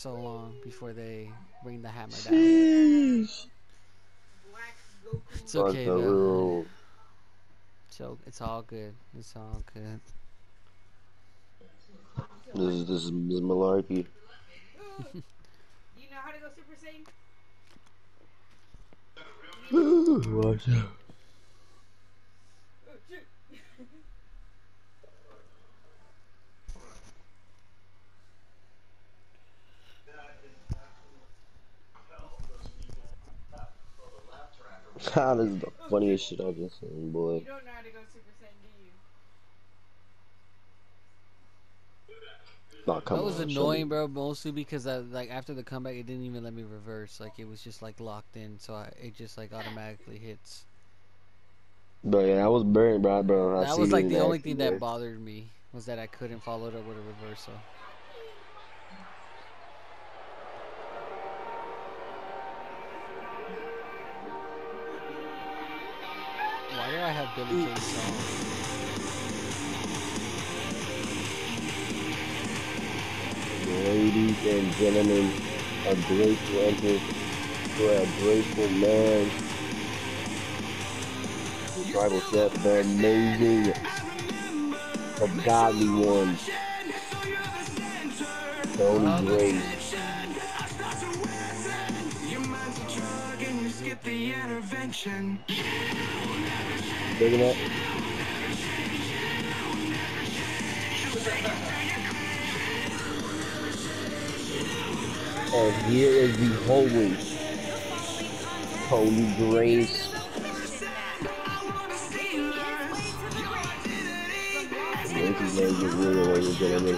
so long before they bring the hammer down. Sheesh. It's Fuck okay the though. rule. So it's all good. It's all good. This is malarkey. Watch out. That is the funniest shit I've just seen, boy. You don't know how to go Super Saiyan, do you? Oh, come That was on, show me. annoying, bro. Mostly because like after the comeback, it didn't even let me reverse. Like it was just like locked in, so it just like automatically hits. Bro, yeah, I was burnt, bro. I That seen was it like in the only action, thing that boy. bothered me was that I couldn't follow it up with a reversal. Why do I have Billy K's song? Ladies and gentlemen, a grateful entrance for a grateful man. The tribal chef, the amazing, the godly one, Tony Grace. Digging that? And here is the holy Tony Grace. This is gonna get real, ladies and gentlemen.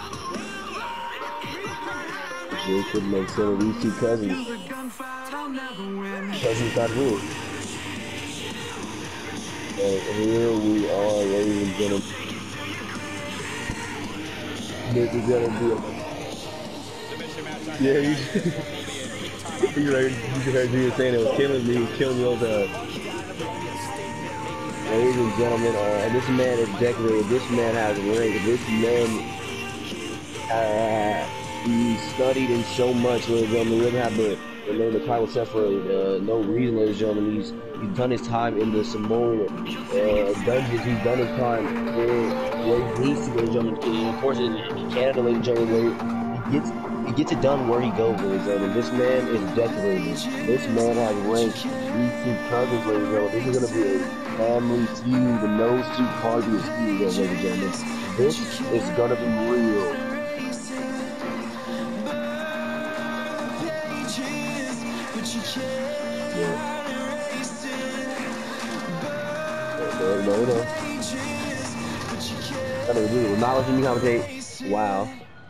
Jacb Mansilla, these two cousins. Cousins got rule. And here we are, ladies and gentlemen. This is gonna be a... Yeah, you heard you were saying it was killing me. He was killing me all the time. Ladies and gentlemen, this man is decorated. This man has rank. This man, he studied in so much. Ladies and gentlemen, he doesn't have the name of the tribal chef for no reason, ladies and gentlemen. He's done his time in the Samoan dungeons. He's done his time in where he needs to, ladies and gentlemen. Of course, in Canada, ladies and gentlemen, where he gets it done where he goes, ladies and gentlemen. This man is decorated. This man has rank. These two cousins, ladies and gentlemen. This is gonna be a family feud, the no suit party is feud, ladies and gentlemen. This is gonna be real. Yeah. No. That nigga dude was not letting me commentate. Wow.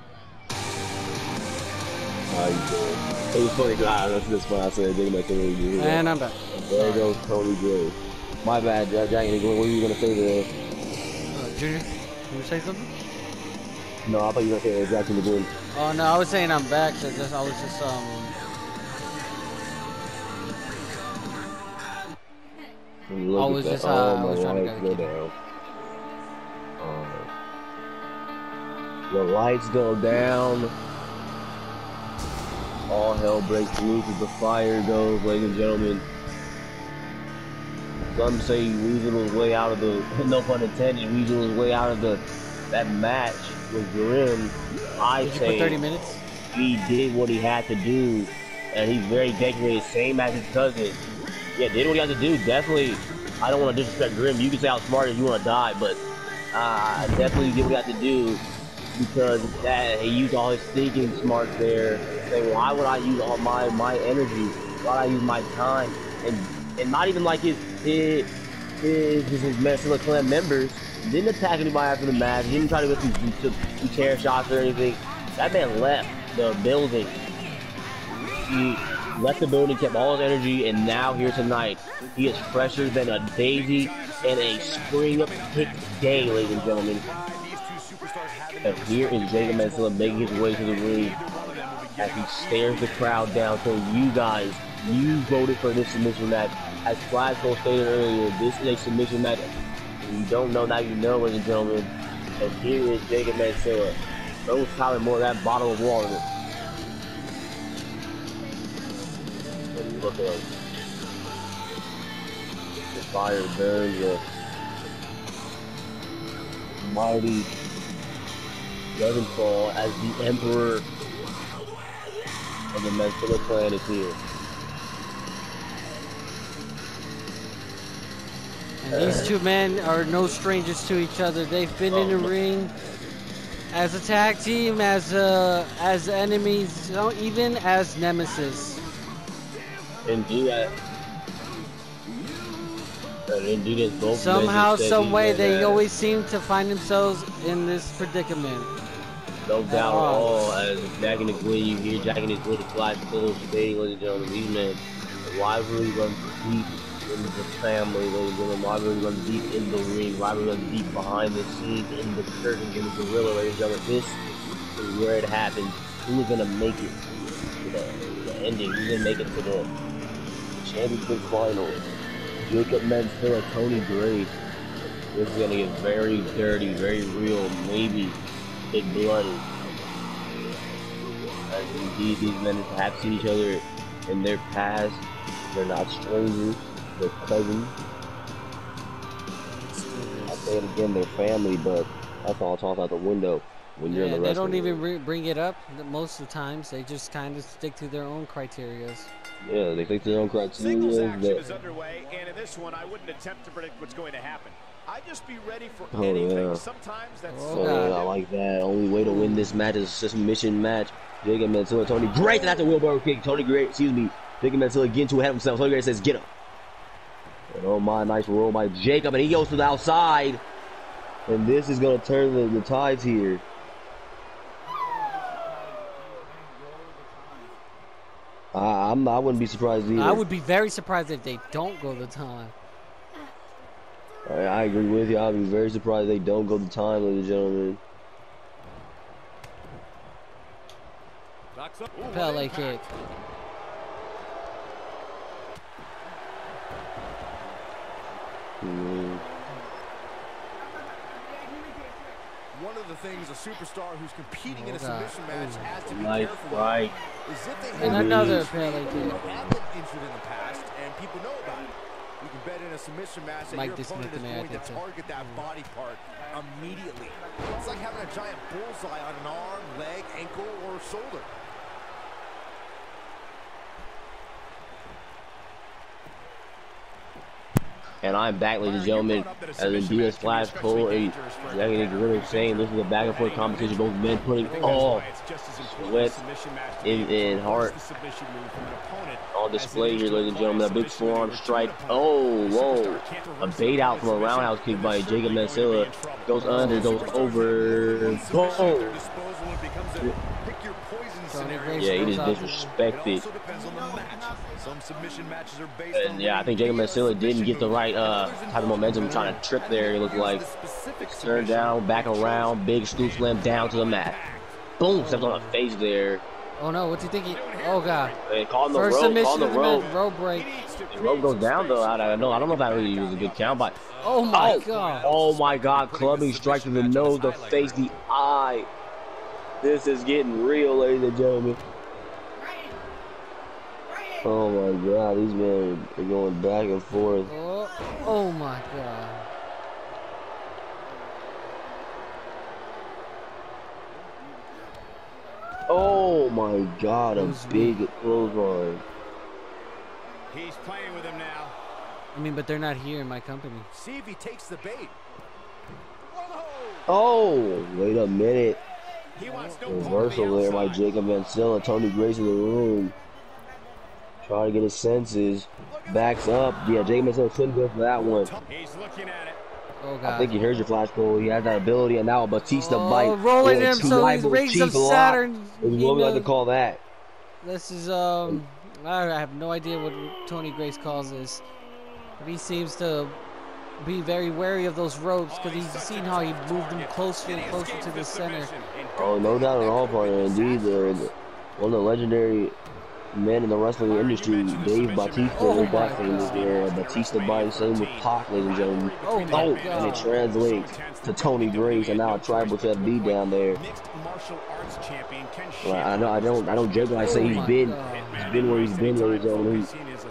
How you doing? It was funny, that's this fun. I said, Jacb Mansilla. And I'm back. There goes Tony Gray. My bad, Jack. What were you gonna say there? Junior, you say something? No, I thought you were gonna say exactly the game. Oh no, I was saying I'm back. So I was just Look I was at just that. Oh, my I was trying to lights grab go the key. down. The lights go down. All hell breaks loose as the fire goes, ladies and gentlemen. Some say Weasel was way out of the, no pun intended, Weasel was way out of that match with Grim. I say put 30 minutes? He did what he had to do, and he's very decorated, same as his cousin. Yeah, did what he had to do, definitely. I don't want to disrespect Grim. You can say how smart as you want to die, but definitely did what he had to do, because that he used all his thinking smarts there. Saying, why would I use all my energy? Why would I use my time? And not even like his Mansilla clan members didn't attack anybody after the match. He didn't try to go through chair shots or anything. That man left the building. He left the building, kept all his energy, and now here tonight, he is fresher than a daisy in a spring-picked day, ladies and gentlemen. And here is Jacb Mansilla making his way to the ring as he stares the crowd down. So you guys, you voted for this submission match. As Flagpole stated earlier, this is a submission match. If you don't know, now you know, ladies and gentlemen. And here is Jacb Mansilla. Those probably more of that bottle of water. Look at him. The fire burns a mighty doesn't fall as the Emperor of the Mansilla clan is here. And these two men are no strangers to each other. They've been in the ring as a tag team, as enemies, even as nemesis. Indeed, both somehow, some way, they always seem to find themselves in this predicament. No doubt at all. As Jack and the Gwen, you hear Jack and his little flash clothes debating, ladies and gentlemen. These men, the rivalry runs deep in the family, ladies and gentlemen. Rivalry runs deep in the ring. Rivalry runs deep behind the scenes, in the curtains, in the gorilla, ladies and gentlemen. This is where it happens. Who is gonna make it to the ending? Who's gonna make it to the championship final? Jacb Mansilla, Tony Grace. This is gonna get very dirty, very real, maybe big bloody. As indeed these men have seen each other in their past. They're not strangers, they're cousins. I'll say it again, they're family, but that's all tossed out the window when you're in the wrestling. They don't even bring it up most of the times. They just kind of stick to their own criterias. Yeah, they stick to their own criteria. Singles action is underway, and in this one, I wouldn't attempt to predict what's going to happen. I'd just be ready for anything. Yeah. Sometimes that's I like that. Only way to win this match is a submission match. Jacb Mansilla, Tony Grace, and that's a wheelbarrow kick. Tony Grace, excuse me. Jacb Mansilla getting too ahead of himself. Tony Grace says, get up. And oh my, nice roll by Jacb, and he goes to the outside. And this is going to turn the tides here. I wouldn't be surprised either. I would be very surprised if they don't go the time. I agree with you. I'd be very surprised they don't go the time, ladies and gentlemen. Pele kick. one of the things a superstar who's competing in a submission match has to be careful right. is if they And another Pele kick. have been injured in the past and people know about it. You can bet in a submission match that your opponent is going to target that body part immediately. It's like having a giant bullseye on an arm, leg, ankle, or shoulder. And I'm back, ladies and gentlemen, as in DS Flash Cole and Gorilla saying this is a back and forth competition. Both men putting all sweat and heart on display here, ladies and gentlemen. A big forearm strike. Oh, whoa. A bait out from a roundhouse kick by Jacb Mansilla. Goes under, goes over. Boom. Yeah, he just disrespected. And yeah, I think Jacb Mansilla didn't get the right type of momentum trying to trip there. It looked like turn down, back around, big scoop slam down to the mat. Boom, stepped on the face there. Oh no, what's he thinking? Oh god. Hey, call the First rope, submission call the rope. Rope break. The rope goes down though. I don't know if that really was a good count, but oh my god. Oh my god, clubbing strike to the nose, the face, the eye. This is getting real, ladies and gentlemen. Oh my god, these men are going back and forth. Oh my god. Oh my god, a big clothesline. He's playing with him now. I mean, but they're not here in my company. See if he takes the bait. Oh, wait a minute. He wants no Reversal there by Jacb Mansilla. Tony Grace in the room. Trying to get his senses. Backs up. Yeah, Jacb Mansilla couldn't go for that one. He's looking at it. Oh god. I think he hears your flash pull. He has that ability, and now a Batista bite. Rolling him, so he's rings of Saturn. Is what we like to call that. This is I have no idea what Tony Grace calls this, but he seems to be very wary of those ropes because he's seen how he moved them closer and closer to the center. Oh, no doubt at all, partner. Indeed, one of the legendary men in the wrestling industry, Dave Batista, was back in this era. Batista bite, same with Pac, ladies and gentlemen. Oh, and it translates to Tony Grace, and now a tribal chef B down there. I don't joke when I say he's been where he's been, ladies and gentlemen.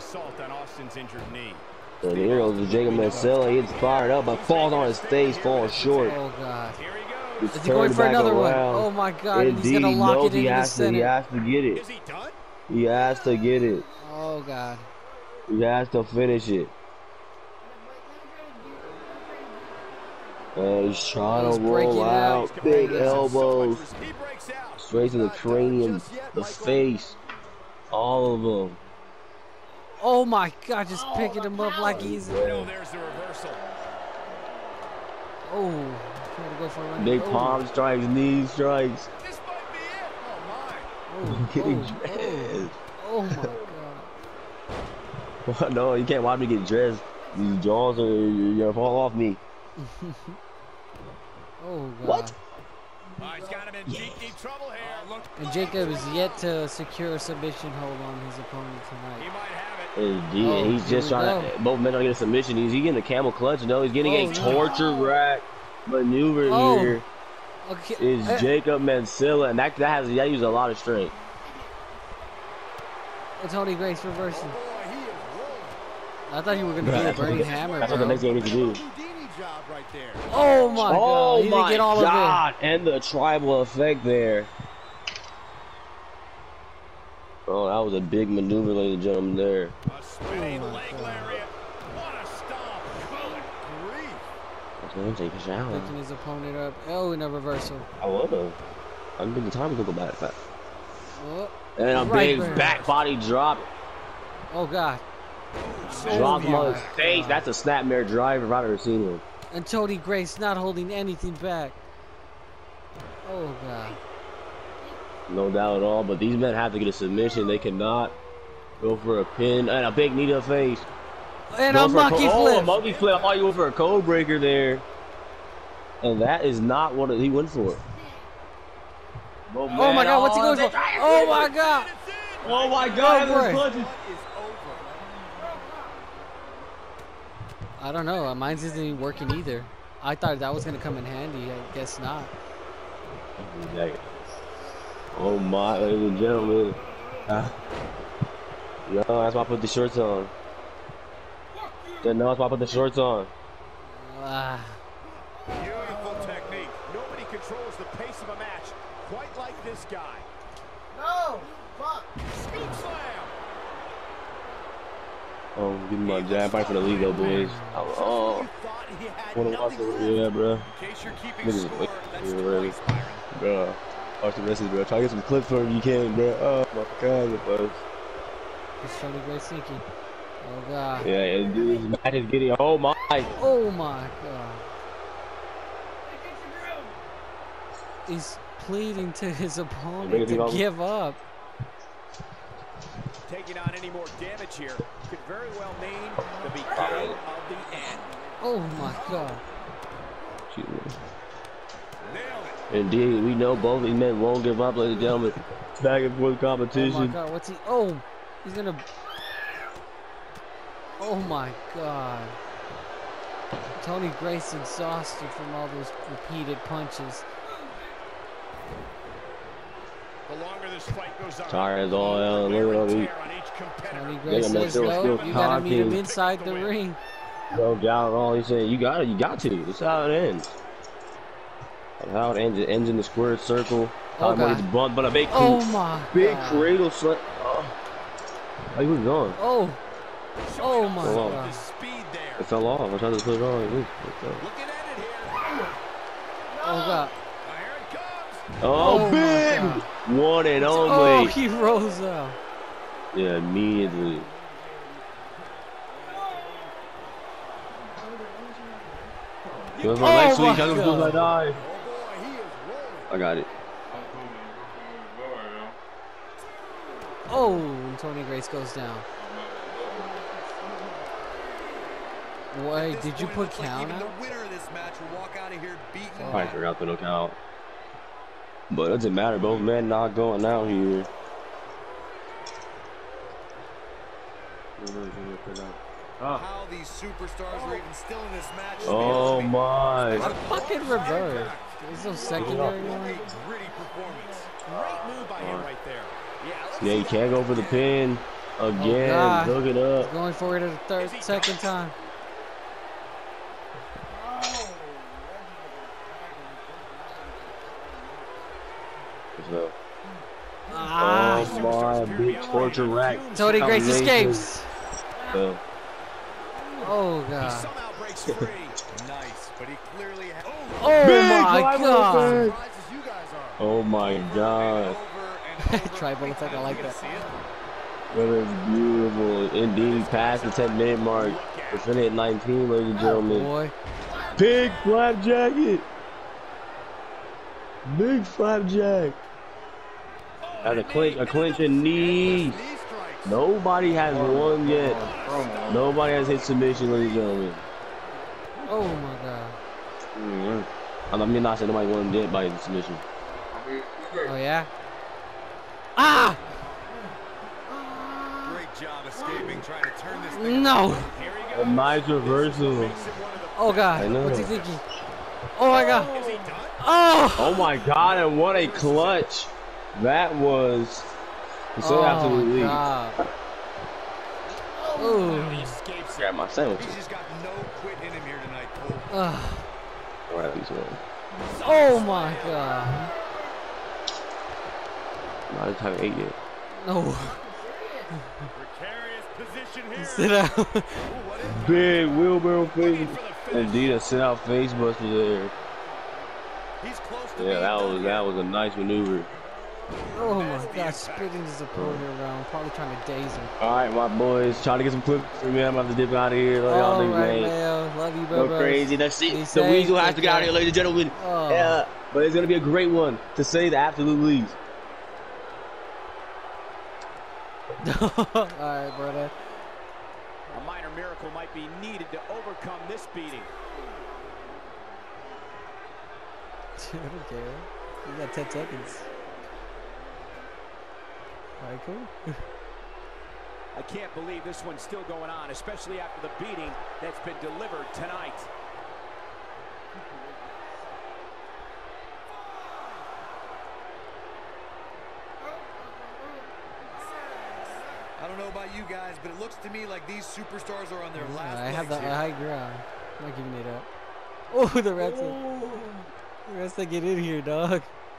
Austin's injured knee. And here goes the Jacb Mansilla. He gets fired up, but falls on his face, falls short. Oh God. Here he goes. Is he going for another one? Oh my God. And he's going to lock it into the center. He has to get it. Is he done? He has to get it. Oh God. He has to finish it. And he's trying to roll out. Big elbows. Straight to the cranium, the face. All of them. Oh my God, just picking him up like he's... No, there's the reversal. Oh, trying to go for a run. Big palm strikes, knee strikes. This might be it. Oh my. Getting dressed. Oh my God. No, you can't watch me get dressed. These jaws are you're gonna fall off me. Oh God. What? He's got him in deep trouble here. And Jacb is yet to secure a submission hold on his opponent He tonight. might have it. And he's just trying to. Both men are getting a submission. He's getting a camel clutch. No, he's getting a torture rack maneuver here. Okay. Is Jacb Mansilla, and that uses a lot of strength. Tony Grace reversing. I thought you were gonna do a burning hammer. That's what the next game needs to do. Oh my God! Oh He didn't get all my God! of it. And the tribal effect there. Oh, that was a big maneuver, ladies and gentlemen. There. A spinning leg lariat. What a stomp! Good grief! That's gonna take a shower. Picking his opponent up. Oh, in a reversal. I would have. I didn't think the time to go back. Oh, And a big back body drop. oh God. Drops him on his face. That's a snapmare driver if I've ever seen him. And Tony Grace not holding anything back. Oh God. No doubt at all. But these men have to get a submission. They cannot go for a pin. And a big knee to the face. And a monkey flip. Oh, a monkey flip. I thought you went for a code breaker there. And that is not what he went for. Oh my God, what's he going for? Oh my God. Oh my God. I don't know. Mine isn't even working either. I thought that was going to come in handy. I guess not. Oh my, ladies and gentlemen. No, that's why I put the shorts on. No, that's why I put the shorts on. Beautiful technique. Nobody controls the pace of a match quite like this guy. No! Fuck! Scoop slam! Oh, give me my jab fight for the league, though, boys. Oh, yeah, bro. In case you're keeping score, that's ready, bro. Watch the rest of it, bro. Try to get some clips for him if you can, bro. Oh my God, bro. He's trying to great sinking. Oh God. Yeah, dude, this match is getting. Oh my. Oh my God. He's pleading to his opponent to give up. Taking on any more damage here could very well mean the beginning of the end. Oh my God. Indeed, we know both these men won't give up, ladies and gentlemen. Back and forth competition. Oh my God, what's he? Oh, he's gonna. Oh my God. Tony Grace exhausted from all those repeated punches. The longer this fight goes on, sorry, as all look at me. Tony Grace says no, you gotta meet him inside the ring. No doubt at all. He said, you got to. This is how it ends. How it ends. It ends in the square circle. Oh God. Bumped, but a big, big cradle slam. Oh, he was gone. Oh my God. It fell off. I tried to put it on. Looking at it here. Oh God. Oh, big one and only. Oh, he rolls out. Yeah, immediately. Next week, I got it. Oh, and Tony Grace goes down. Wait, did you put count out? I forgot the no count. But it doesn't matter, both men not going out here. How these superstars are even still in this match. Oh my. A fucking reverse. There's no secondary one. Gritty performance. Great move by him right there. Yeah, you can't go for the pin. Again, hook it up. He's going for it at the second time. So. Oh my, big torture rack. Tony Grace escapes. So. Oh god. He somehow breaks free. Nice, but he clearly has. Oh my god. Oh my god. Tribal effect, I like that. That is beautiful. Indeed, past the 10-minute mark. We're finna hit 19, ladies and gentlemen. Boy. Big flapjack it. Big flapjack. That's a clinch and knee. Nobody has won yet. Nobody has hit submission, ladies and gentlemen. Oh my god. I mean, not saying nobody won yet by the submission. Oh yeah. Ah! Great job escaping, trying to turn this thing. No. A nice reversal. Oh god. What's he thinking? Oh my god. Oh! Oh my god, and what a clutch. That was so absolutely. Oh. Grab my sandwich. He's just got no quit in him here tonight, Cole. All right, at least one. Oh my god. I just haven't ate yet. No. Precarious position here. Sit down. Big wheelbarrow face. Indeed, a sit-out face buster there. He's close to Yeah, that was a nice maneuver. Oh my god, spitting his opponent around, probably trying to daze him. All right, my boys, trying to get some quick. Man, I'm about to dip out of here. Y'all niggas, man. Love you, bro. Go crazy. That's it. The Weasel has to get out of here, ladies and gentlemen. Oh. Yeah, but it's gonna be a great one, to say the absolute least. All right, brother. A minor miracle might be needed to overcome this beating. I don't care. You got 10 seconds. All right, cool. I can't believe this one's still going on, especially after the beating that's been delivered tonight. I don't know about you guys, but it looks to me like these superstars are on their last I have legs the here. high ground. I'm not giving it up. Oh, the rest that get in here, dog.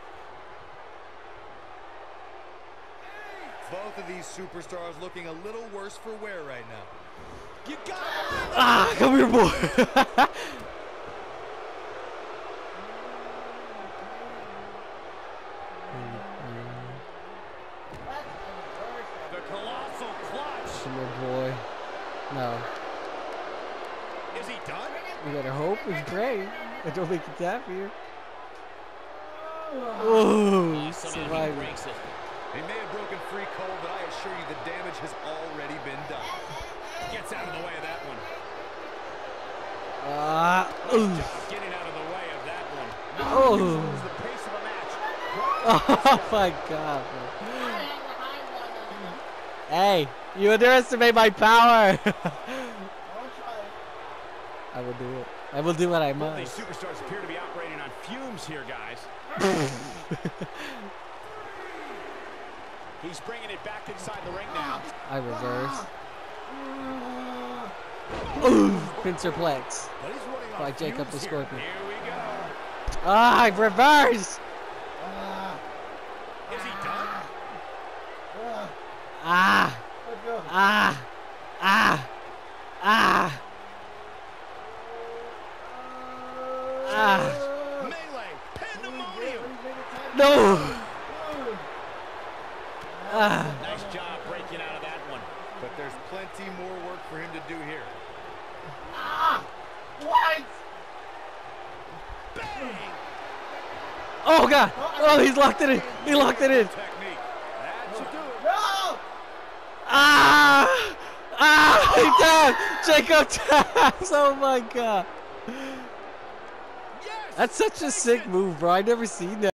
Both of these superstars looking a little worse for wear right now. You got it! Ah, come here, boy. The colossal clutch. Come here, boy. No. Is he done? We gotta hope. It's great. I don't think it's happier. Oh, surviving. He may have broken free, Cole, but I assure you the damage has already been done. Gets out of the way of that one. Getting out of the way of that one. Oh. The pace of a match. Oh my god, bro. Hey, you underestimate my power. I will do it. I will do what I must. These superstars appear to be operating on fumes here, guys. He's bringing it back inside the ring now. I reverse. Ooh, pincerplex. By Jacb the Scorpion. Here we go. Ah, I reverse. Is he done? Ah. Ah. Ah. Ah. Ah. Melee. Pandemonium. No. Ah. Nice job breaking out of that one. But there's plenty more work for him to do here. What? Bang! Oh god. Oh, he's locked it in. He locked it in. Technique. That should do it. No! Ah. Ah. He tapped. Jacb taps. Oh my god. Yes! That's such a sick move, bro. I never seen that.